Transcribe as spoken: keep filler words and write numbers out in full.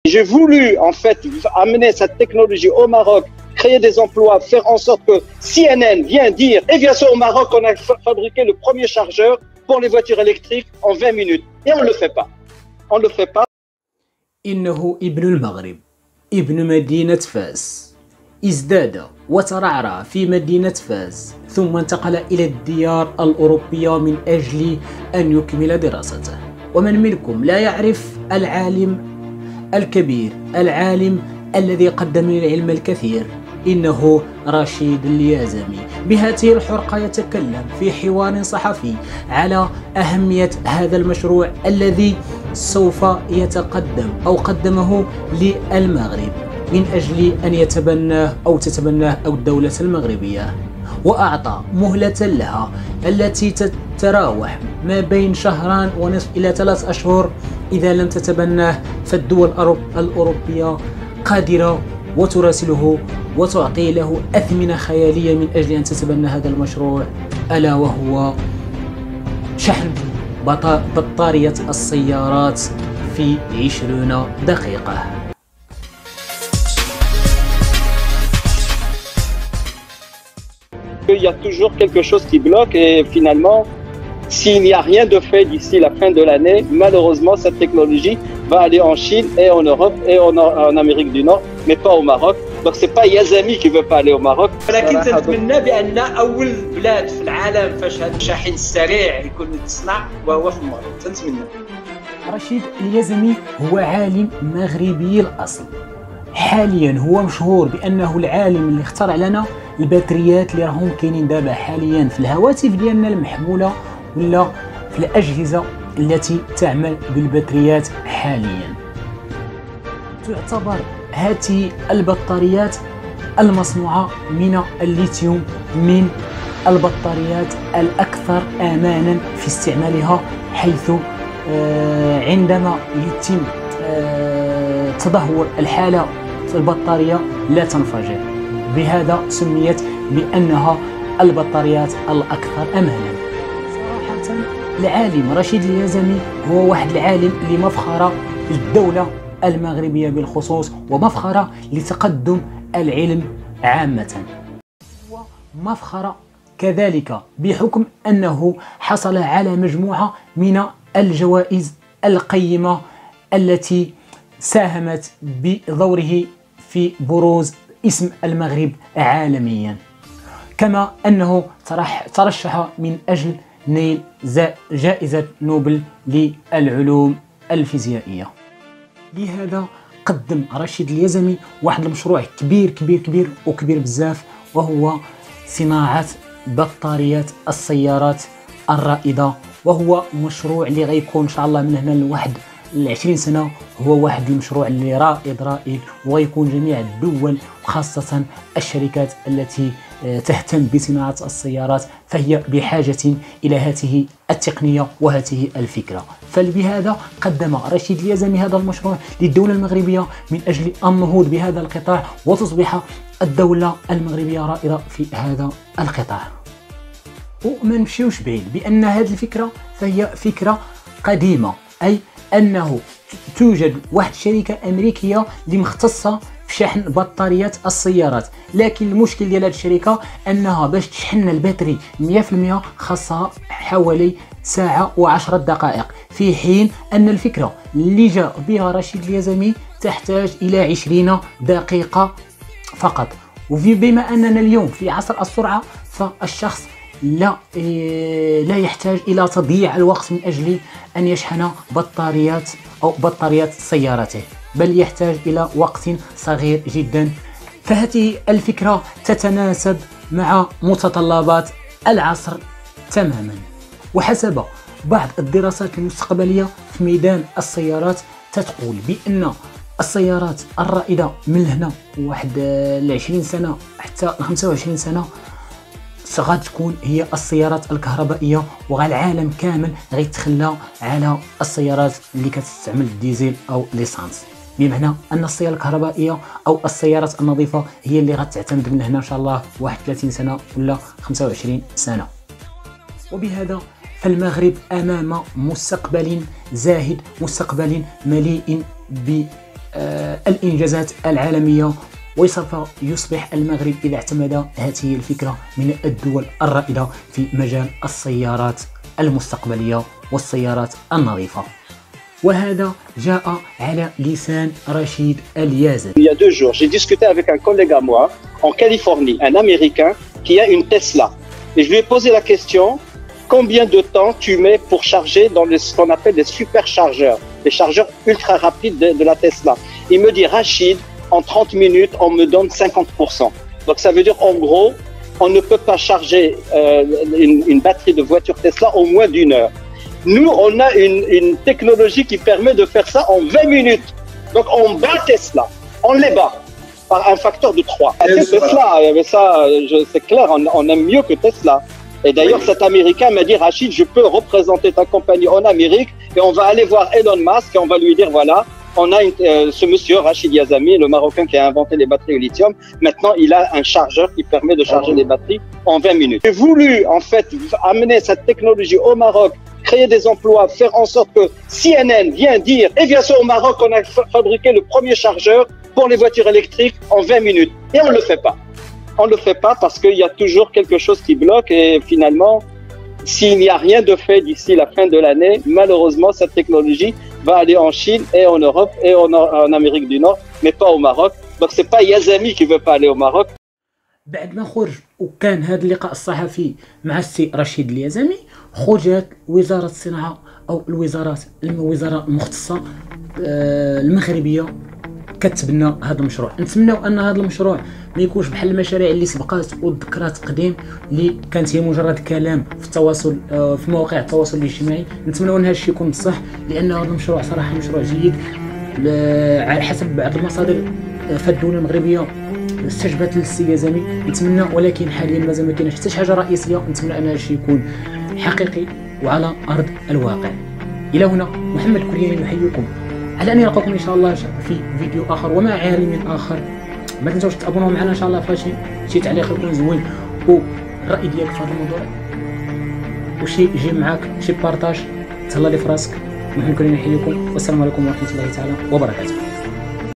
J'ai voulu en fait amener cette technologie au Maroc, créer des emplois, faire en sorte que C N N vient dire, et bien sûr au Maroc on a fabriqué le premier chargeur pour les voitures électriques en vingt minutes. Et on ne le fait pas. On ne le fait pas. إنه ابن المغرب، ابن مدينة فاس، ازداد وترعرع في مدينة فاس، ثم انتقل إلى الديار الأوروبية من أجل أن يكمل دراسته. ومن منكم لا يعرف العالم الكبير، العالم الذي قدم للعلم الكثير، إنه رشيد اليازمي. بهذه الحلقة يتكلم في حوار صحفي على أهمية هذا المشروع الذي سوف يتقدم أو قدمه للمغرب من أجل أن يتبناه أو تتبناه أو الدولة المغربية، وأعطى مهلة لها التي تتراوح ما بين شهران ونصف إلى ثلاث أشهر. إذا لم تتبناه فالدول الأوروبية قادرة وتراسله وتعطي له أثمنة خيالية من أجل أن تتبنى هذا المشروع، ألا وهو شحن بطارية السيارات في عشرين دقيقة. Il y a toujours quelque chose qui bloque et finalement, s'il n'y a rien de fait d'ici la fin de l'année, malheureusement, cette technologie va aller en Chine et en Europe et en, en Amérique du Nord, mais pas au Maroc. Donc c'est pas Yazami qui veut pas aller au Maroc. ولكن تنتمنى بأن أول بلاد في العالم فاش هذا الشاحن السريع يكون تصنع وهو في المغرب. تنتمنى. رشيد اليازمي هو عالم مغربي الأصل. حاليا هو مشهور بأنه العالم اللي اخترع لنا الباتريات اللي راهم كاينين دابا حاليا في الهواتف ديالنا المحمولة ولا في الأجهزة التي تعمل بالباتريات حاليا. تعتبر هذه البطاريات المصنوعة من الليثيوم من البطاريات الأكثر أمانا في استعمالها، حيث عندما يتم تدهور الحالة في البطارية لا تنفجر، بهذا سميت بأنها البطاريات الأكثر أمانا. صراحة العالم رشيد اليازمي هو واحد العالم اللي مفخرة للدولة المغربية بالخصوص ومفخرة لتقدم العلم عامة، ومفخرة كذلك بحكم أنه حصل على مجموعة من الجوائز القيمة التي ساهمت بدوره في بروز اسم المغرب عالميا، كما أنه ترشح من أجل نيل جائزة نوبل للعلوم الفيزيائية. لهذا قدم رشيد اليازمي واحد المشروع كبير كبير كبير وكبير بزاف، وهو صناعة بطاريات السيارات الرائدة، وهو مشروع اللي غيكون إن شاء الله من هنا لواحد العشرين سنة هو واحد المشروع اللي رائد رائد، ويكون جميع الدول وخاصة الشركات التي تهتم بصناعة السيارات فهي بحاجة إلى هذه التقنية وهذه الفكرة. فبهذا قدم رشيد اليازمي هذا المشروع للدولة المغربية من أجل النهوض بهذا القطاع وتصبح الدولة المغربية رائدة في هذا القطاع. وما نمشيوش بعيد بأن هذه الفكرة فهي فكرة قديمة، أي أنه توجد واحد الشركة أمريكية اللي مختصة في شحن بطاريات السيارات، لكن المشكل ديال هذه الشركة أنها باش تشحن الباتري مية في المية خاصها حوالي ساعة وعشرة دقائق، في حين أن الفكرة اللي جاء بها رشيد اليازمي تحتاج إلى عشرين دقيقة فقط. وبما أننا اليوم في عصر السرعة فالشخص لا لا يحتاج إلى تضييع الوقت من أجل أن يشحن بطاريات أو بطاريات سيارته، بل يحتاج إلى وقت صغير جدا. فهذه الفكرة تتناسب مع متطلبات العصر تماما. وحسب بعض الدراسات المستقبلية في ميدان السيارات تقول بأن السيارات الرائدة من هنا واحد العشرين سنة حتى خمسة وعشرين سنة غتكون هي السيارات الكهربائية، والعالم كامل غيتخلى على السيارات اللي كتستعمل الديزل أو ليسانس، بمعنى أن السيارة الكهربائية أو السيارات النظيفة هي اللي غتعتمد من هنا إن شاء الله واحد ثلاثين سنة ولا خمسة وعشرين سنة. وبهذا فالمغرب أمام مستقبل زاهد، مستقبل مليء آه الإنجازات العالمية، وسوف يصبح المغرب إذا اعتمد هذه الفكرة من الدول الرائدة في مجال السيارات المستقبلية والسيارات النظيفة. وهذا جاء على لسان رشيد اليازمي. Il y a deux jours, j'ai discuté avec un collègue à moi en Californie, un Américain qui a une Tesla. Et je lui ai posé la question, combien de temps tu mets pour charger dans les, ce qu'on appelle des superchargeurs, les chargeurs ultra rapides de, de la Tesla. Il me dit, Rachid, en trente minutes, on me donne cinquante pour cent. Donc ça veut dire, en gros, on ne peut pas charger euh, une, une batterie de voiture Tesla au moins d'une heure. Nous, on a une, une technologie qui permet de faire ça en vingt minutes. Donc on bat Tesla, on les bat par un facteur de trois. C'est Tesla, ça, c'est clair, on, on aime mieux que Tesla. Et d'ailleurs, cet Américain m'a dit, Rachid, je peux représenter ta compagnie en Amérique et on va aller voir Elon Musk et on va lui dire, voilà, on a une, euh, ce monsieur, Rachid Yazami, le Marocain qui a inventé les batteries au lithium. Maintenant, il a un chargeur qui permet de charger les batteries en vingt minutes. J'ai voulu, en fait, amener cette technologie au Maroc, créer des emplois, faire en sorte que C N N vient dire, et bien sûr, au Maroc, on a fabriqué le premier chargeur pour les voitures électriques en vingt minutes. Et on ne le fait pas. On ne le fait pas parce qu'il y a toujours quelque chose qui bloque et finalement, s'il n'y a rien de fait d'ici la fin de l'année, malheureusement, cette technologie va aller en Chine et en Europe et en, en Amérique du Nord, mais pas au Maroc. Donc c'est pas Yazami qui veut pas aller au Maroc. بعد ما خرج وكان هذا اللقاء الصحفي مع السي رشيد اليازمي، خرجت وزارة الصناعة أو الوزارات الوزارة المختصة المغربية كتبنى هذا المشروع. نتمناو ان هذا المشروع ما يكونش بحال المشاريع اللي سبقات والذكرات قديم اللي كانت هي مجرد كلام في التواصل في مواقع التواصل الاجتماعي. نتمناو ان هذا الشيء يكون بصح، لان هذا المشروع صراحه مشروع جيد على حسب بعض المصادر فالدوله المغربيه استجابت للسي يازمي. نتمنى، ولكن حاليا مازال ما كاينش حتى شي حاجه رئيسيه. نتمنى ان هذا الشيء يكون حقيقي وعلى ارض الواقع. الى هنا محمد كرياني يحييكم على اني نلقاكم ان شاء الله في فيديو اخر ومع عالم اخر. ما تنساوش تابوناو معنا ان شاء الله. فشي شي تعليق يكون زوين والراي ديالك في هذا الموضوع وشي يجي معاك شي بارطاج تهلا لي في راسك. محمد كرياني يحييكم والسلام عليكم ورحمه الله تعالى وبركاته.